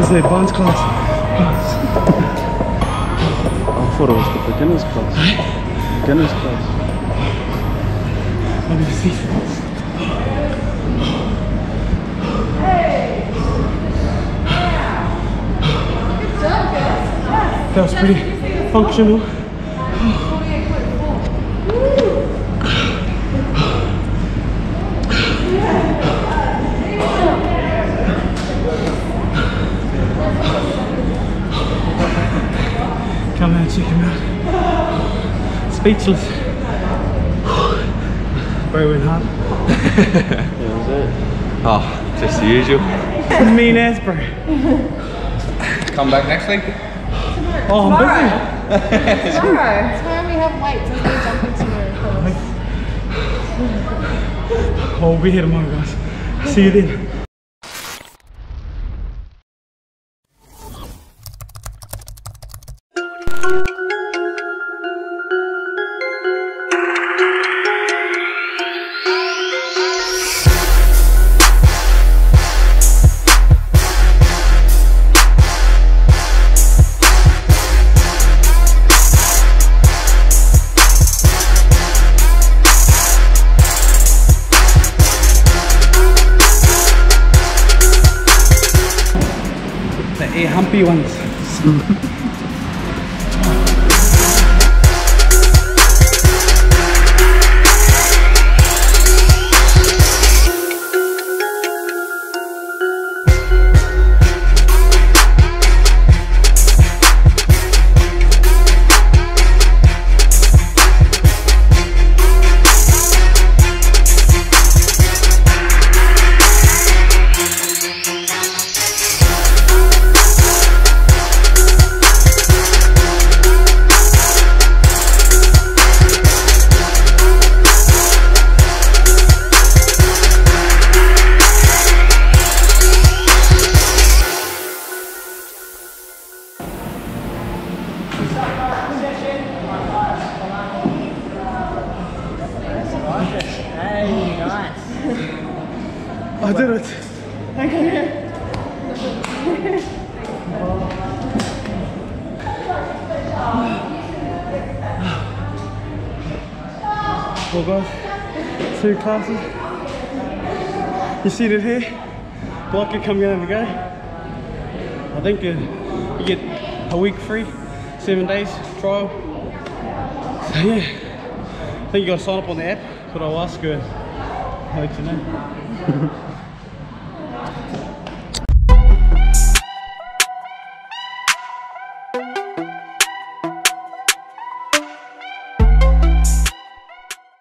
was the advanced class. I thought it was the beginner's class. Beginner's class. Let me see. That was pretty functional. Come and check him out. Speechless. Bro went hard. That was it. Oh, just the usual. Mean ass, bro. Come back next week? Oh, I'm busy. Tomorrow we have weights as we jump into the Oh, we'll be here tomorrow, guys. See you then. The humpy ones. Hey, nice. I did it. Well guys, 2 classes. You see it here? Block it coming out of the go. I think you get a week free, 7 days trial. So yeah, I think you got to sign up on the app, but I'll ask her. I'll let you know.